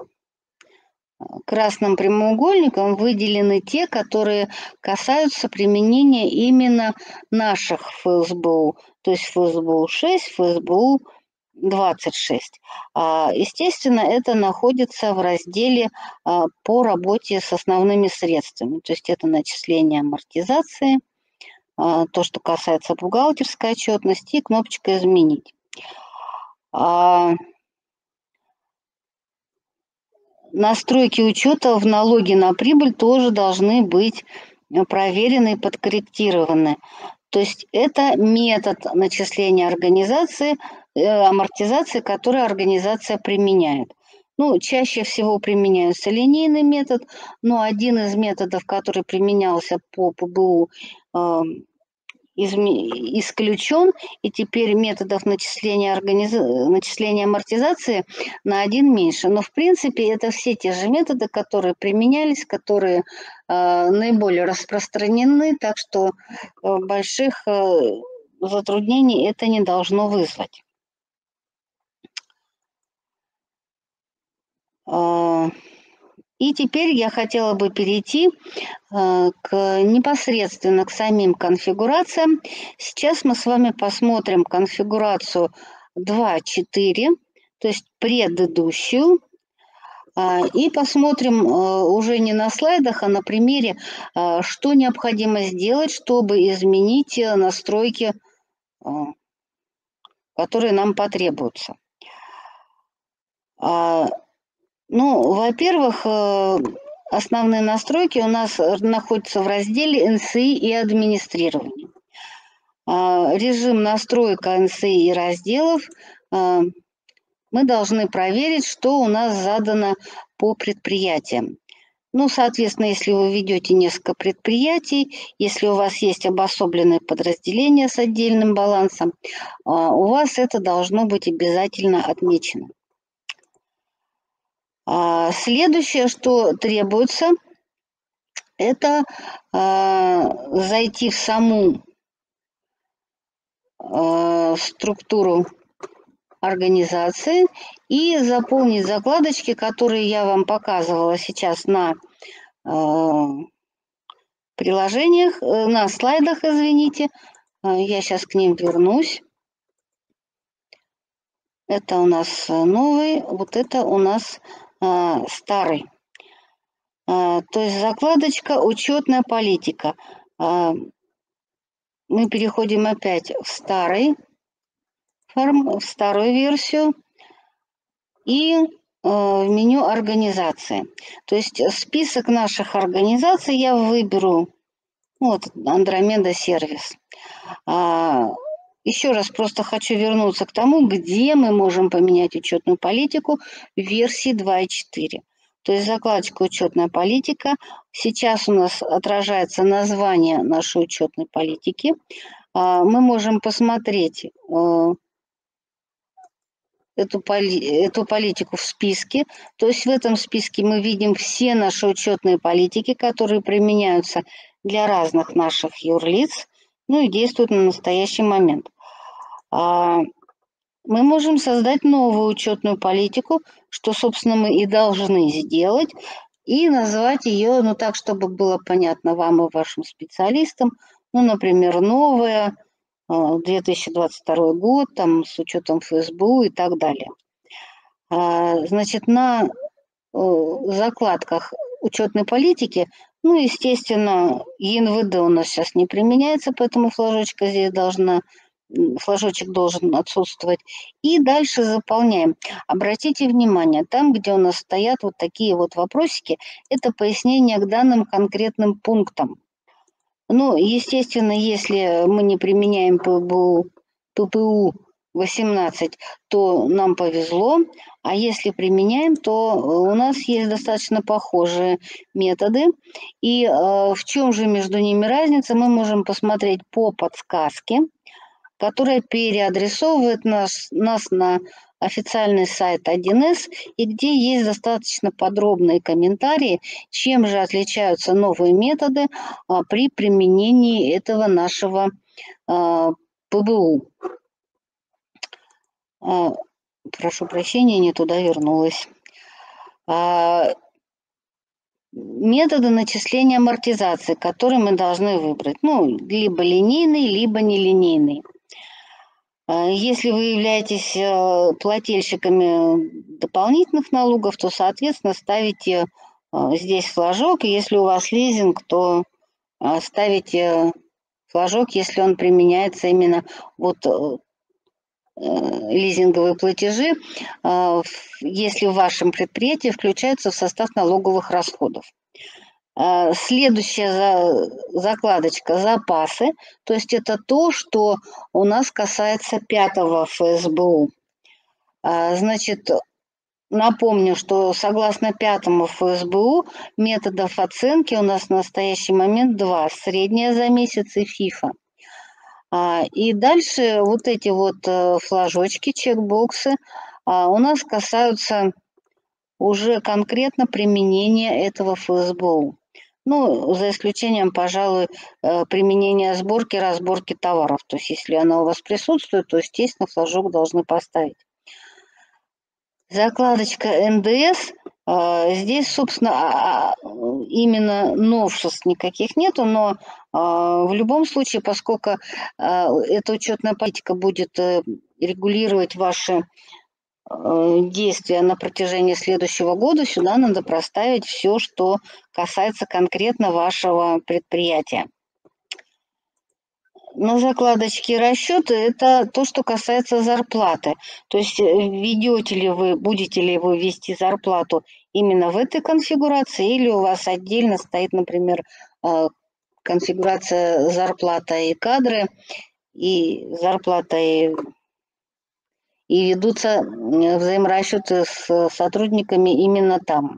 прямоугольником выделены те, которые касаются применения именно наших ФСБУ, то есть ФСБУ 6, ФСБУ 26. Естественно, это находится в разделе по работе с основными средствами, то есть это начисление амортизации, то, что касается бухгалтерской отчетности, и кнопочка «Изменить». Настройки учета в налоге на прибыль тоже должны быть проверены и подкорректированы. То есть это метод начисления амортизации, который организация применяет. Чаще всего применяется линейный метод, но один из методов, который применялся по ПБУ, исключен, и теперь методов начисления амортизации на один меньше. Но, в принципе, это все те же методы, которые применялись, которые наиболее распространены, так что больших затруднений это не должно вызвать. И теперь я хотела бы перейти непосредственно к самим конфигурациям. Сейчас мы с вами посмотрим конфигурацию 2.4, то есть предыдущую, и посмотрим уже не на слайдах, а на примере, что необходимо сделать, чтобы изменить настройки, которые нам потребуются. Во-первых, основные настройки у нас находятся в разделе «НСИ и администрирование». Режим настройка НСИ и разделов мы должны проверить, что у нас задано по предприятиям. Соответственно, если вы ведете несколько предприятий, если у вас есть обособленное подразделение с отдельным балансом, у вас это должно быть обязательно отмечено. Следующее, что требуется, это зайти в саму структуру организации и заполнить закладочки, которые я вам показывала сейчас на приложениях, на слайдах, извините. Я сейчас к ним вернусь. Это у нас новый, вот это у нас старый. То есть закладочка «Учетная политика». Мы переходим опять в старую версию и в меню «Организации». То есть список наших организаций я выберу. Вот Андромеда сервис. Еще раз просто хочу вернуться к тому, где мы можем поменять учетную политику в версии 2.4. То есть закладочка «Учетная политика». Сейчас у нас отражается название нашей учетной политики. Мы можем посмотреть эту политику в списке. То есть в этом списке мы видим все наши учетные политики, которые применяются для разных наших юрлиц. ну и действуют на настоящий момент. Мы можем создать новую учетную политику, что, собственно, мы и должны сделать, и назвать ее, ну так, чтобы было понятно вам и вашим специалистам, ну, например, новая, 2022 год, там, с учетом ФСБУ и так далее. Значит, на закладках учетной политики, ну, естественно, ЕНВД у нас сейчас не применяется, поэтому флажочек должен отсутствовать. И дальше заполняем. Обратите внимание, там, где у нас стоят вот такие вот вопросики, это пояснение к данным конкретным пунктам. Ну, естественно, если мы не применяем ППУ 18, то нам повезло, а если применяем, то у нас есть достаточно похожие методы. И в чем же между ними разница, мы можем посмотреть по подсказке, которая переадресовывает нас на официальный сайт 1С, и где есть достаточно подробные комментарии, чем же отличаются новые методы при применении этого нашего ПБУ. Прошу прощения, не туда вернулась. Методы начисления амортизации, которые мы должны выбрать. Ну, либо линейный, либо нелинейный. Если вы являетесь плательщиками дополнительных налогов, то, соответственно, ставите здесь флажок. Если у вас лизинг, то ставите флажок, если он применяется именно вот лизинговые платежи, если в вашем предприятии включаются в состав налоговых расходов. Следующая закладочка «Запасы», то есть это то, что у нас касается 5-го ФСБУ. Значит, напомню, что согласно 5-му ФСБУ методов оценки у нас в настоящий момент 2. Средняя за месяц и ФИФА. И дальше вот эти вот флажочки, чекбоксы у нас касаются уже конкретно применения этого ФСБУ. Ну, за исключением, пожалуй, применения сборки, разборки товаров. То есть, если она у вас присутствует, то, естественно, флажок должны поставить. Закладочка НДС. Здесь, собственно, именно новшеств никаких нету, но в любом случае, поскольку эта учетная политика будет регулировать ваши действия на протяжении следующего года, сюда надо проставить все, что касается конкретно вашего предприятия. На закладочке расчеты это то, что касается зарплаты. То есть будете ли вы ввести зарплату именно в этой конфигурации, или у вас отдельно стоит, например, конфигурация зарплата и кадры, и зарплата и ведутся взаиморасчеты с сотрудниками именно там.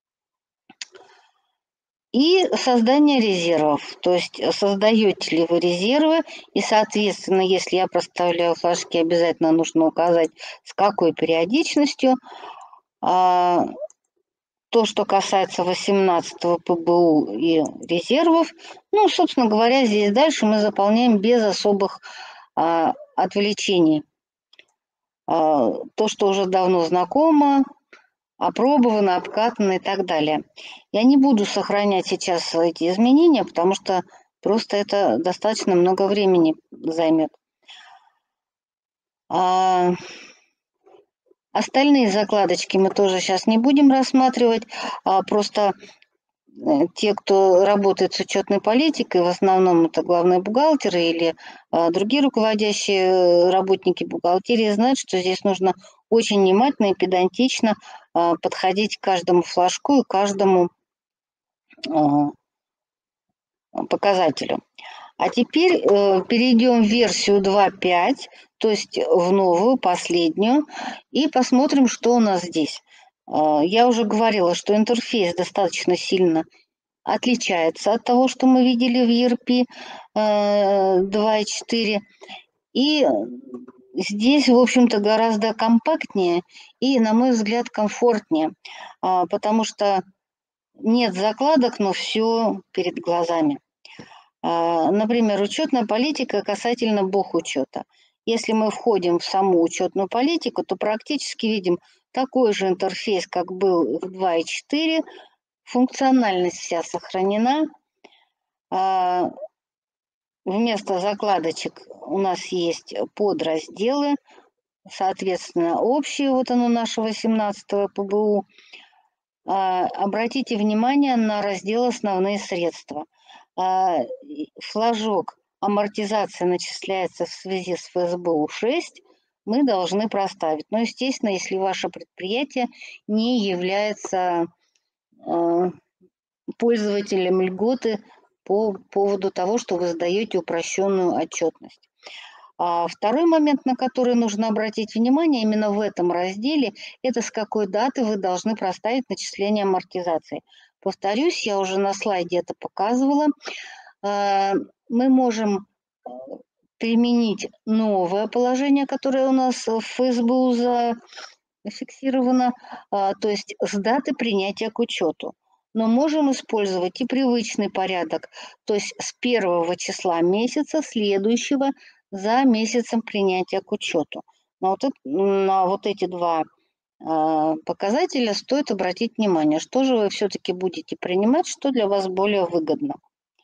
И создание резервов, то есть создаете ли вы резервы, и, соответственно, если я проставляю флажки, обязательно нужно указать, с какой периодичностью. То, что касается 18-го ПБУ и резервов, ну, собственно говоря, здесь дальше мы заполняем без особых отвлечений. То, что уже давно знакомо, опробовано, обкатано и так далее. Я не буду сохранять сейчас эти изменения, потому что просто это достаточно много времени займет. Остальные закладочки мы тоже сейчас не будем рассматривать. Просто те, кто работает с учетной политикой, в основном это главные бухгалтеры или другие руководящие работники бухгалтерии, знают, что здесь нужно очень внимательно и педантично подходить к каждому флажку и каждому показателю. А теперь перейдем в версию 2.5, то есть в новую, последнюю, и посмотрим, что у нас здесь. Я уже говорила, что интерфейс достаточно сильно отличается от того, что мы видели в ERP 2.4. И здесь, в общем-то, гораздо компактнее и, на мой взгляд, комфортнее, потому что нет закладок, но все перед глазами. Например, учетная политика касательно бухучета. Если мы входим в саму учетную политику, то практически видим такой же интерфейс, как был в 2.4. Функциональность вся сохранена. Вместо закладочек у нас есть подразделы, соответственно, общие, вот оно наше 18-го ПБУ. Обратите внимание на раздел «Основные средства». Флажок «Амортизация начисляется в связи с ФСБУ-6» мы должны проставить. Но, естественно, если ваше предприятие не является пользователем льготы по поводу того, что вы сдаете упрощенную отчетность. Второй момент, на который нужно обратить внимание именно в этом разделе, это с какой даты вы должны проставить начисление амортизации. Повторюсь, я уже на слайде это показывала. Мы можем применить новое положение, которое у нас в ФСБУ зафиксировано, то есть с даты принятия к учету. Но можем использовать и привычный порядок, то есть с первого числа месяца, следующего за месяцем принятия к учету. На вот эти два показателя стоит обратить внимание, что же вы все-таки будете принимать, что для вас более выгодно.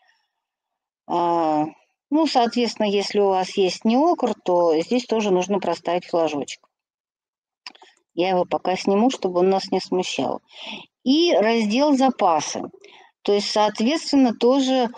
Ну, соответственно, если у вас есть неокр, то здесь тоже нужно проставить флажочек. Я его пока сниму, чтобы он нас не смущал. И раздел «Запасы». То есть, соответственно, тоже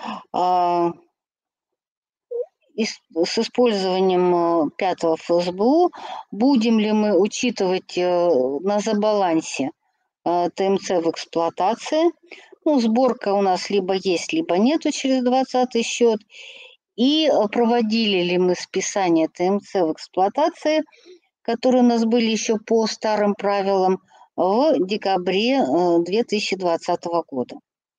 с использованием 5-го ФСБУ будем ли мы учитывать на забалансе ТМЦ в эксплуатации. Ну, сборка у нас либо есть, либо нету через 20-й счет. И проводили ли мы списание ТМЦ в эксплуатации, которые у нас были еще по старым правилам, в декабре 2020 года.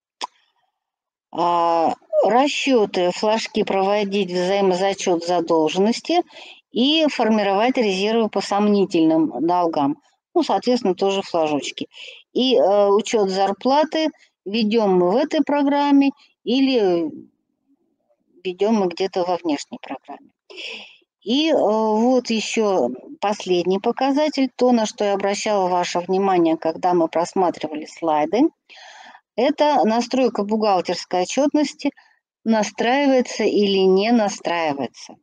Расчеты, флажки проводить взаимозачет задолженности и формировать резервы по сомнительным долгам. Ну, соответственно, тоже флажочки. И учет зарплаты ведем мы в этой программе или ведем мы где-то во внешней программе. И вот еще последний показатель, то, на что я обращала ваше внимание, когда мы просматривали слайды, это настройка бухгалтерской отчетности, настраивается или не настраивается.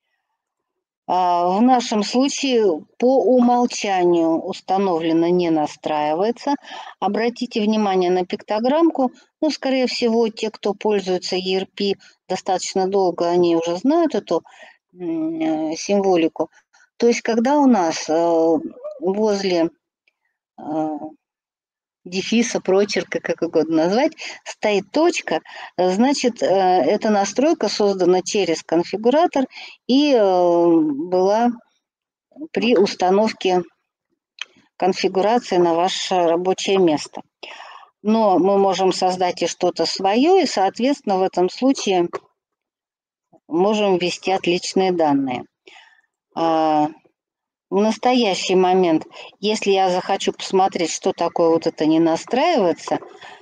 В нашем случае по умолчанию установлено не настраивается. Обратите внимание на пиктограммку. Ну, скорее всего, те, кто пользуется ERP достаточно долго, они уже знают эту символику. То есть, когда у нас возле дефиса, прочерка, как угодно назвать, стоит точка, значит, эта настройка создана через конфигуратор и была при установке конфигурации на ваше рабочее место. Но мы можем создать и что-то свое, и, соответственно, в этом случае можем ввести отличные данные. В настоящий момент, если я захочу посмотреть, что такое вот это не настраивается,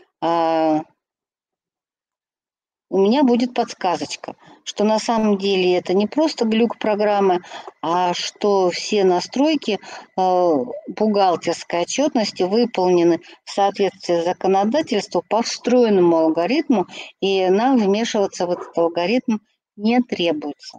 у меня будет подсказочка, что на самом деле это не просто глюк программы, а что все настройки бухгалтерской отчетности выполнены в соответствии с законодательством по встроенному алгоритму, и нам вмешиваться в этот алгоритм не требуется.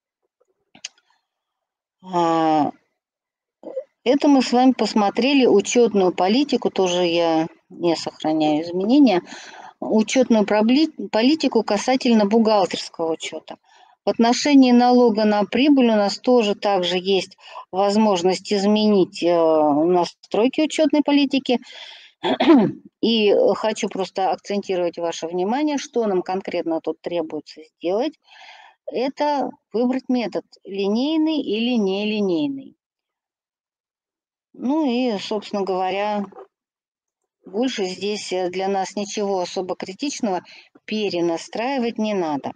Это мы с вами посмотрели учетную политику, тоже я не сохраняю изменения, учетную политику касательно бухгалтерского учета. В отношении налога на прибыль у нас тоже также есть возможность изменить настройки учетной политики. И хочу просто акцентировать ваше внимание, что нам конкретно тут требуется сделать. Это выбрать метод линейный или нелинейный. Ну и, собственно говоря, больше здесь для нас ничего особо критичного перенастраивать не надо.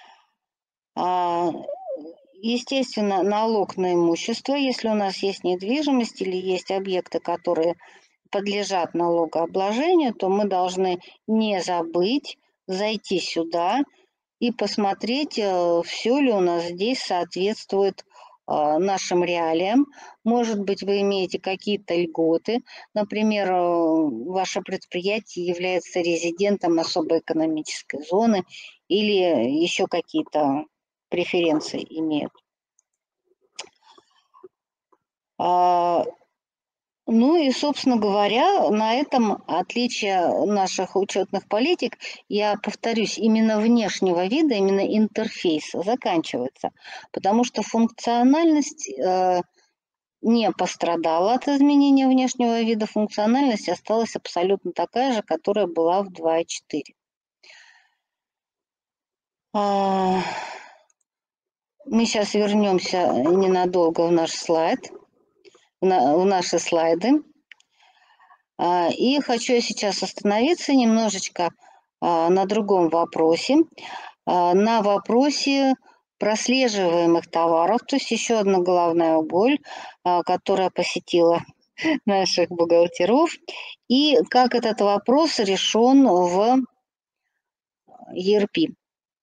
Естественно, налог на имущество, если у нас есть недвижимость или есть объекты, которые подлежат налогообложению, то мы должны не забыть зайти сюда и посмотреть, все ли у нас здесь соответствует нашим реалиям. Может быть, вы имеете какие-то льготы. Например, ваше предприятие является резидентом особой экономической зоны или еще какие-то преференции имеют. Ну и, собственно говоря, на этом отличие наших учетных политик, я повторюсь, именно внешнего вида, именно интерфейса заканчивается, потому что функциональность не пострадала от изменения внешнего вида, функциональность осталась абсолютно такая же, которая была в 2.4. Мы сейчас вернемся ненадолго в наш слайд, в наши слайды. И хочу я сейчас остановиться немножечко на другом вопросе, на вопросе прослеживаемых товаров, то есть еще одна головная боль, которая посетила наших бухгалтеров, и как этот вопрос решен в ERP.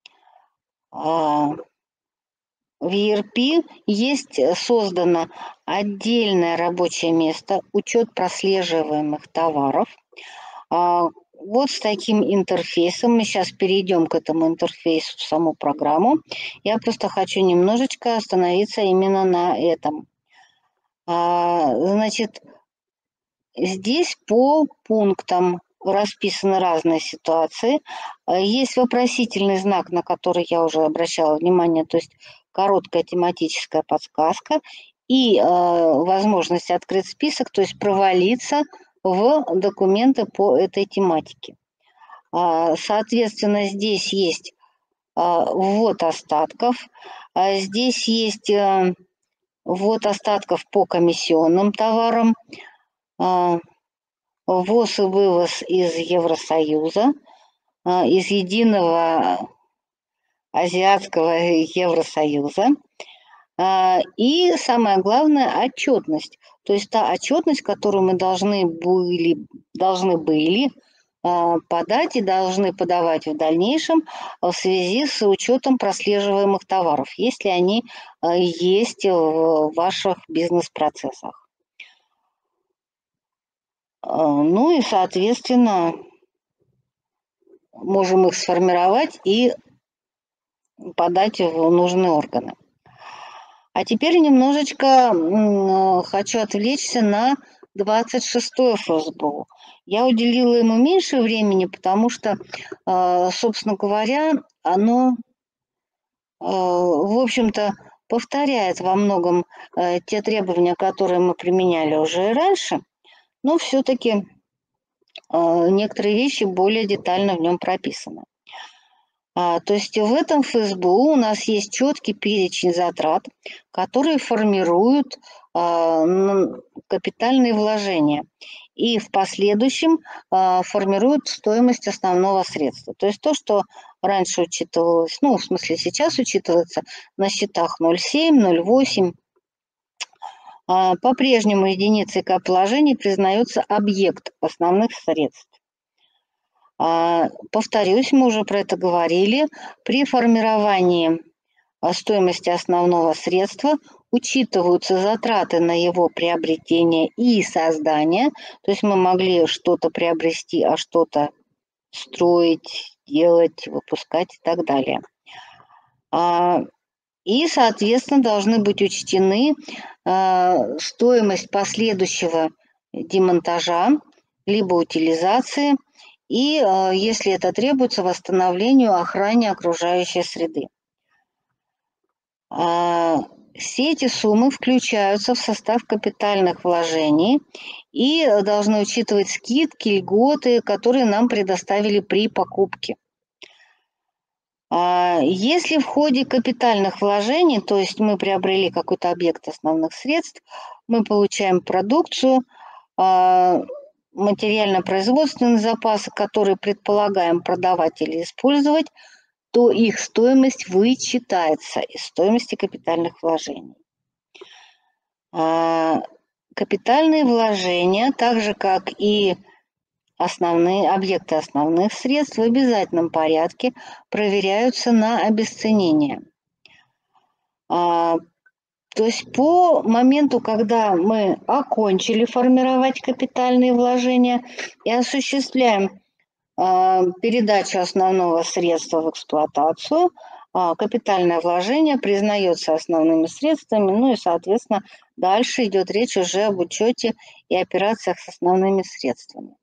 В ERP есть создано отдельное рабочее место, учет прослеживаемых товаров. Вот с таким интерфейсом. Мы сейчас перейдем к этому интерфейсу в саму программу. Я просто хочу немножечко остановиться именно на этом. Значит, здесь по пунктам расписаны разные ситуации. Есть вопросительный знак, на который я уже обращала внимание, то есть короткая тематическая подсказка и возможность открыть список, то есть провалиться в документы по этой тематике. Соответственно, здесь есть ввод остатков, здесь есть ввод остатков по комиссионным товарам, ввоз и вывоз из Евросоюза, из единого азиатского Евросоюза. И самое главное – отчетность. То есть та отчетность, которую мы должны были подать и должны подавать в дальнейшем в связи с учетом прослеживаемых товаров, если они есть в ваших бизнес-процессах. Ну и, соответственно, можем их сформировать и подать в нужные органы. А теперь немножечко хочу отвлечься на 26-е ФСБУ. Я уделила ему меньше времени, потому что, собственно говоря, оно, в общем-то, повторяет во многом те требования, которые мы применяли уже и раньше, но все-таки некоторые вещи более детально в нем прописаны. То есть в этом ФСБУ у нас есть четкий перечень затрат, которые формируют капитальные вложения и в последующем формируют стоимость основного средства. То есть то, что раньше учитывалось, ну, в смысле сейчас учитывается на счетах 0,7, 0,8, по-прежнему единицей капвложений признается объект основных средств. Повторюсь, мы уже про это говорили. При формировании стоимости основного средства учитываются затраты на его приобретение и создание. То есть мы могли что-то приобрести, а что-то строить, делать, выпускать и так далее. И, соответственно, должны быть учтены стоимость последующего демонтажа, либо утилизации, и, если это требуется, восстановлению, охране окружающей среды. Все эти суммы включаются в состав капитальных вложений и должны учитывать скидки, льготы, которые нам предоставили при покупке. Если в ходе капитальных вложений, то есть мы приобрели какой-то объект основных средств, мы получаем продукцию, материально-производственные запасы, которые предполагаем продавать или использовать, то их стоимость вычитается из стоимости капитальных вложений. Капитальные вложения, так же как и объекты основных средств в обязательном порядке проверяются на обесценение. То есть по моменту, когда мы окончили формировать капитальные вложения и осуществляем передачу основного средства в эксплуатацию, капитальное вложение признается основными средствами, ну и, соответственно, дальше идет речь уже об учете и операциях с основными средствами.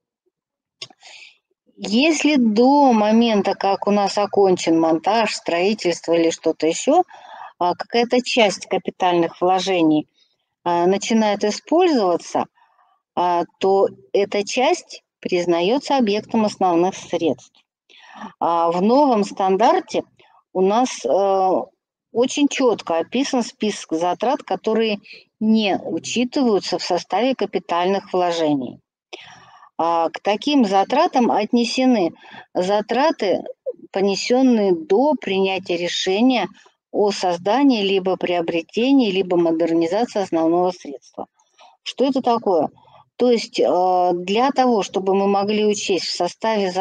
Если до момента, как у нас окончен монтаж, строительство или что-то еще, какая-то часть капитальных вложений начинает использоваться, то эта часть признается объектом основных средств. В новом стандарте у нас очень четко описан список затрат, которые не учитываются в составе капитальных вложений. К таким затратам отнесены затраты, понесенные до принятия решения о создании, либо приобретении, либо модернизации основного средства. Что это такое? То есть для того, чтобы мы могли учесть в составе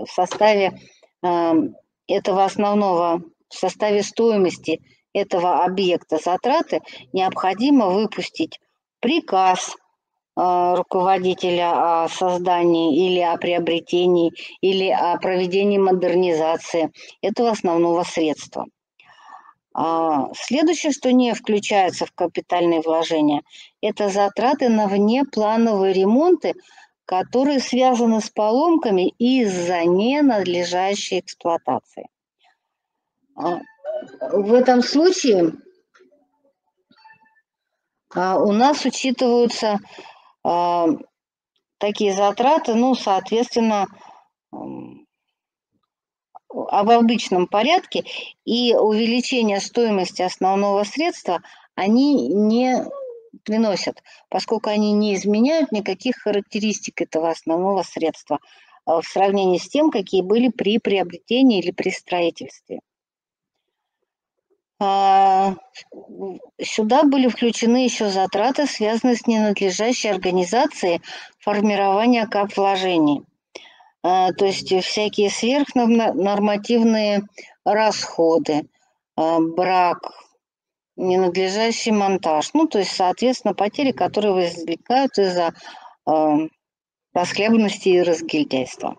этого основного, в составе стоимости этого объекта затраты, необходимо выпустить приказ руководителя о создании или о приобретении, или о проведении модернизации этого основного средства. Следующее, что не включается в капитальные вложения, это затраты на внеплановые ремонты, которые связаны с поломками из-за ненадлежащей эксплуатации. В этом случае у нас учитываются такие затраты, ну, соответственно, в обычном порядке, и увеличение стоимости основного средства они не приносят, поскольку они не изменяют никаких характеристик этого основного средства в сравнении с тем, какие были при приобретении или при строительстве. Сюда были включены еще затраты, связанные с ненадлежащей организацией формирования капвложений. То есть всякие сверхнормативные расходы, брак, ненадлежащий монтаж. Ну, то есть, соответственно, потери, которые возникают из-за расхлябанности и разгильдяйства.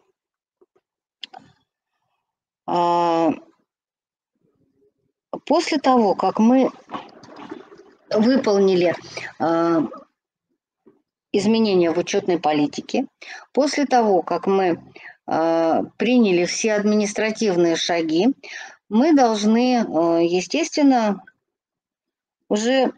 После того, как мы выполнили изменения в учетной политике, после того, как мы приняли все административные шаги, мы должны, естественно, уже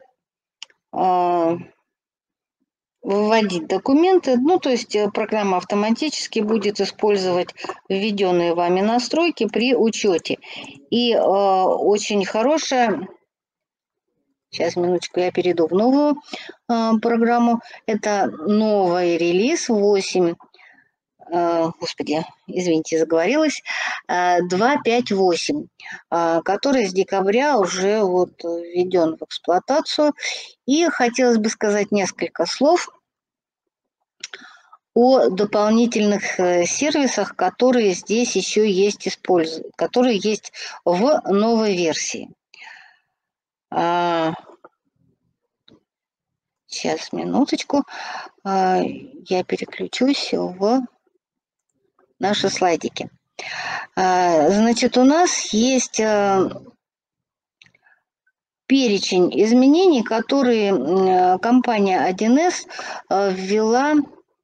выводить документы. Ну, то есть программа автоматически будет использовать введенные вами настройки при учете. И очень хорошая... Сейчас, минуточку, я перейду в новую программу. Это новый релиз 8. Господи, извините, заговорилась. 2.5.8, который с декабря уже вот введен в эксплуатацию. И хотелось бы сказать несколько слов о дополнительных сервисах, которые здесь еще есть, которые есть в новой версии. Сейчас, минуточку, я переключусь в наши слайдики. Значит, у нас есть перечень изменений, которые компания 1С ввела,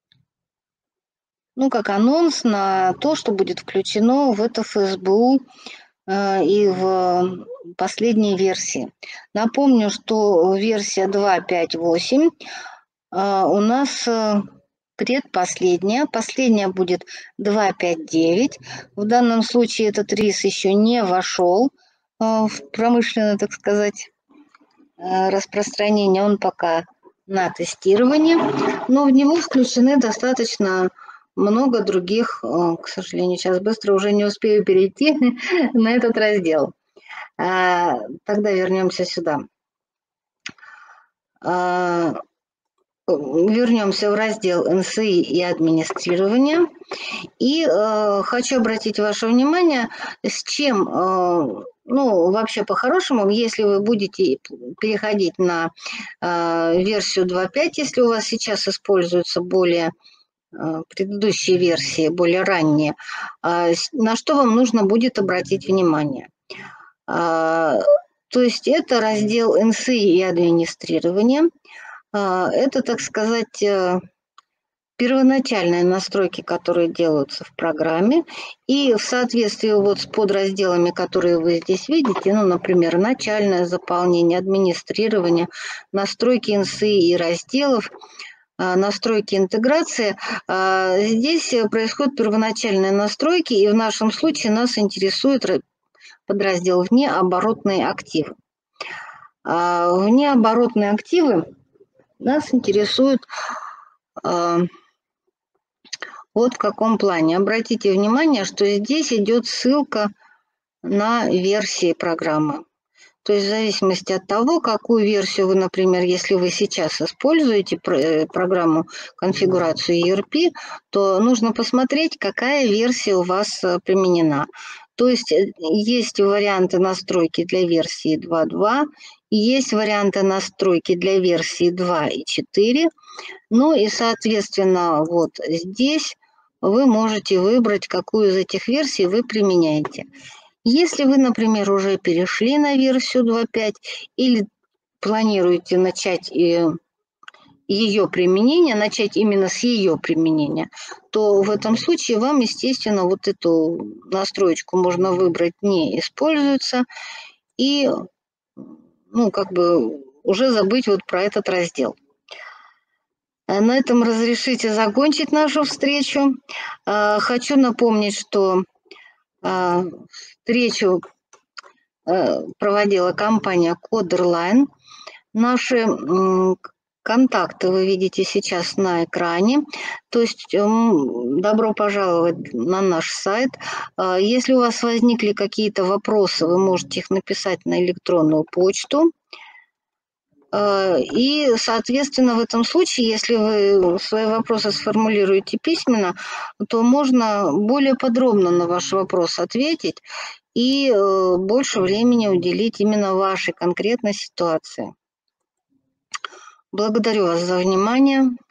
ну, как анонс на то, что будет включено в это ФСБУ и в последней версии. Напомню, что версия 2.5.8 у нас предпоследняя. Последняя будет 2.5.9. В данном случае этот рис еще не вошел в промышленное, так сказать, распространение. Он пока на тестировании, но в него включены достаточно много других, к сожалению, сейчас быстро уже не успею перейти на этот раздел. Тогда вернемся сюда. вернемся в раздел НСИ и администрирование. И хочу обратить ваше внимание, с чем, ну, вообще по-хорошему, если вы будете переходить на версию 2.5, если у вас сейчас используются более предыдущие версии, более ранние, на что вам нужно будет обратить внимание. То есть это раздел НСИ и администрирование. Это, так сказать, первоначальные настройки, которые делаются в программе, и в соответствии вот с подразделами, которые вы здесь видите, ну, например, начальное заполнение, администрирование, настройки НСИ и разделов, настройки интеграции, здесь происходят первоначальные настройки, и в нашем случае нас интересует подраздел «Внеоборотные активы». Внеоборотные активы нас интересуют вот в каком плане. Обратите внимание, что здесь идет ссылка на версии программы. То есть в зависимости от того, какую версию вы, например, если вы сейчас используете программу конфигурацию ERP, то нужно посмотреть, какая версия у вас применена. То есть есть варианты настройки для версии 2.2, есть варианты настройки для версии 2.4, ну и, соответственно, вот здесь вы можете выбрать, какую из этих версий вы применяете. Если вы, например, уже перешли на версию 2.5 или планируете начать ее применение, начать именно с ее применения, то в этом случае вам, естественно, вот эту настроечку можно выбрать «Не используется» и, ну, как бы уже забыть вот про этот раздел. На этом разрешите закончить нашу встречу. Хочу напомнить, что встречу проводила компания Coderline. Наши контакты вы видите сейчас на экране. То есть добро пожаловать на наш сайт. Если у вас возникли какие-то вопросы, вы можете их написать на электронную почту. И, соответственно, в этом случае, если вы свои вопросы сформулируете письменно, то можно более подробно на ваши вопросы ответить и больше времени уделить именно вашей конкретной ситуации. Благодарю вас за внимание.